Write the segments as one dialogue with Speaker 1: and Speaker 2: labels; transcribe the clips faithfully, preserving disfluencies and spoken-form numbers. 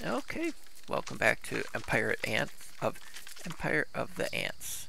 Speaker 1: Okay, welcome back to Empire Ants of Empire of the Ants.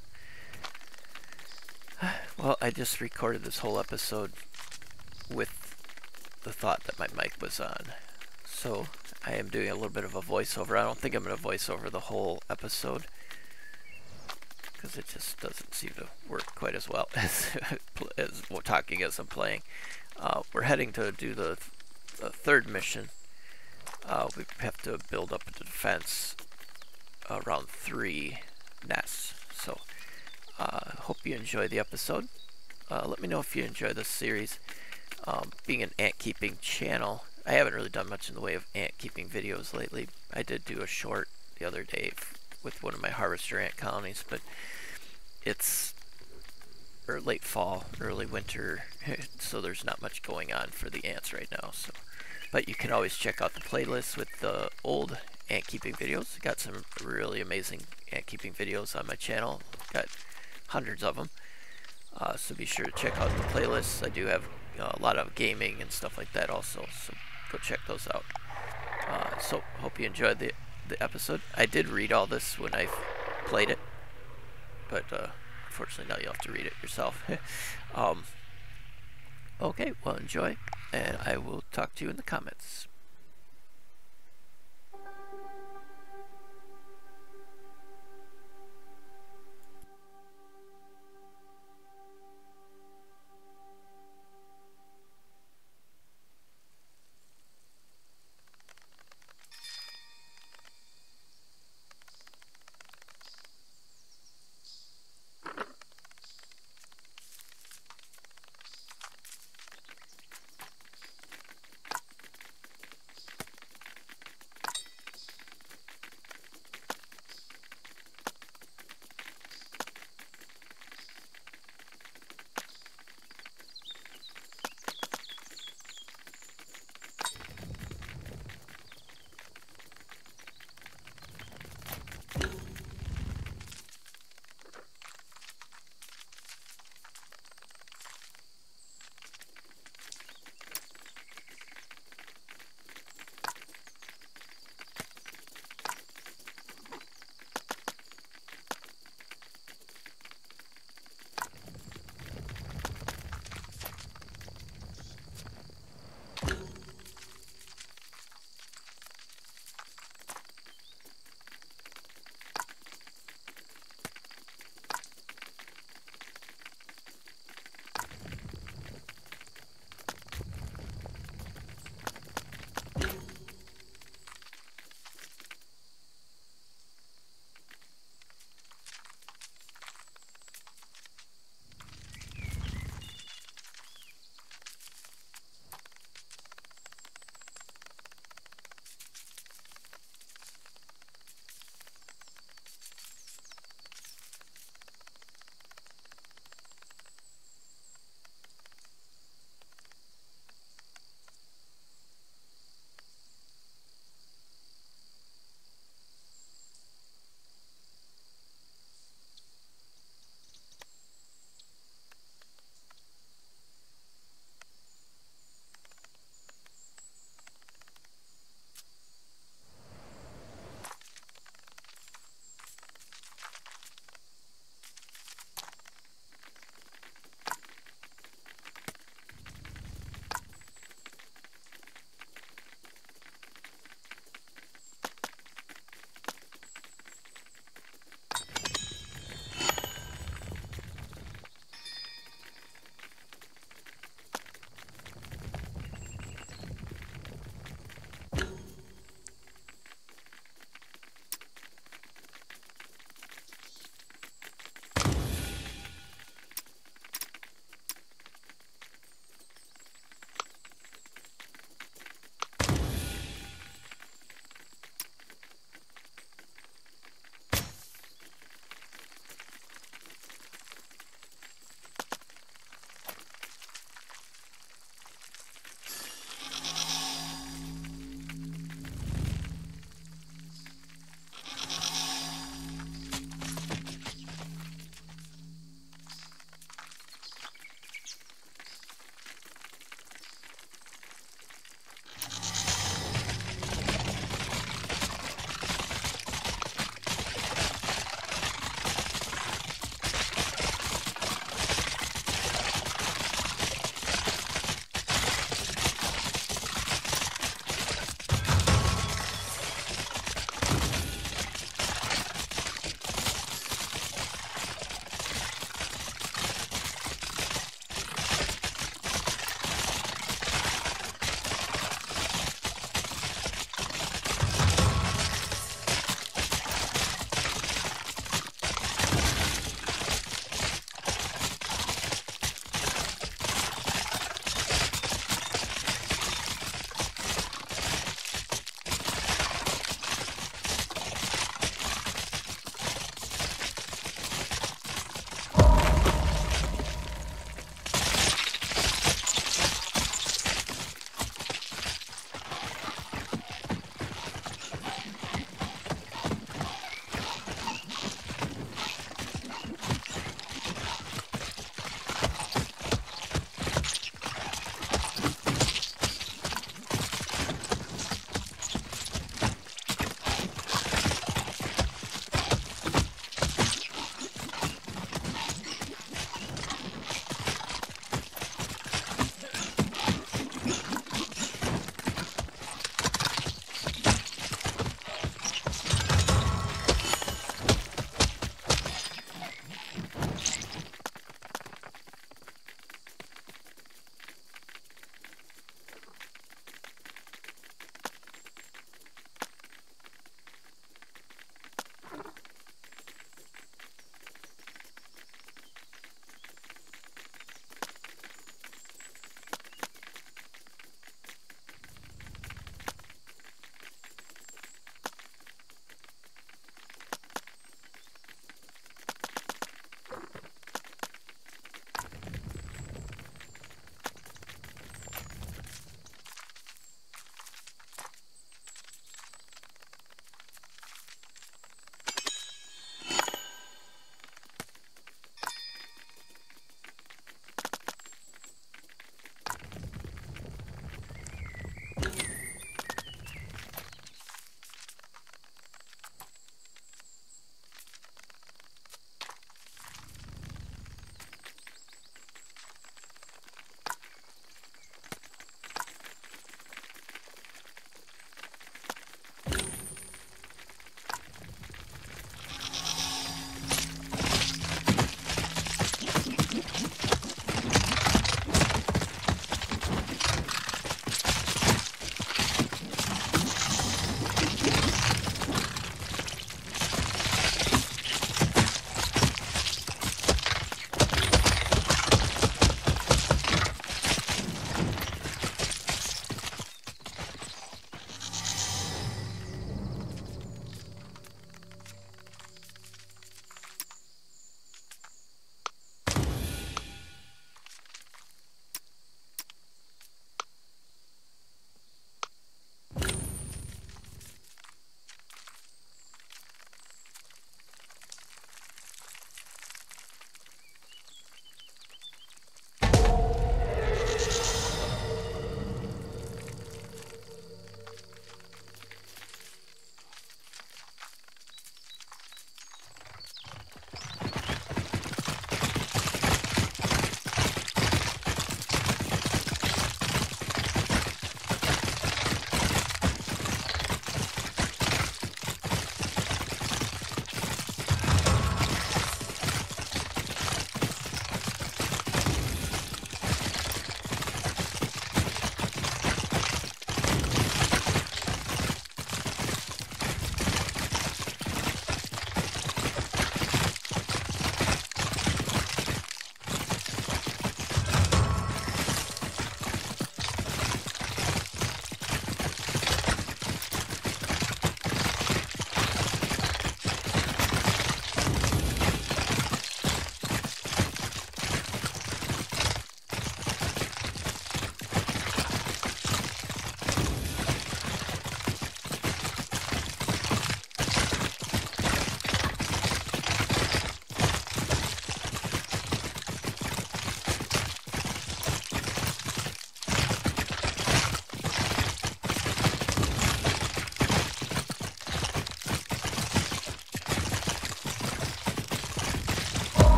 Speaker 1: Well, I just recorded this whole episode with the thought that my mic was on, so I am doing a little bit of a voiceover. I don't think I'm going to voice over the whole episode because it just doesn't seem to work quite as well as, as talking as I'm playing. Uh, we're heading to do the, the third mission. Uh, we have to build up a defense around three nests. So, uh, hope you enjoy the episode. Uh, let me know if you enjoy this series. Um, being an ant keeping channel, I haven't really done much in the way of ant keeping videos lately. I did do a short the other day with one of my harvester ant colonies, but it's or late fall, early winter, so there's not much going on for the ants right now. So. But you can always check out the playlist with the old ant keeping videos. Got some really amazing ant keeping videos on my channel. Got hundreds of them. Uh, so be sure to check out the playlists. I do have uh, a lot of gaming and stuff like that also. So go check those out. Uh, so hope you enjoyed the, the episode. I did read all this when I played it. But uh, unfortunately now you'll have to read it yourself. um, okay, well enjoy. And I will talk to you in the comments.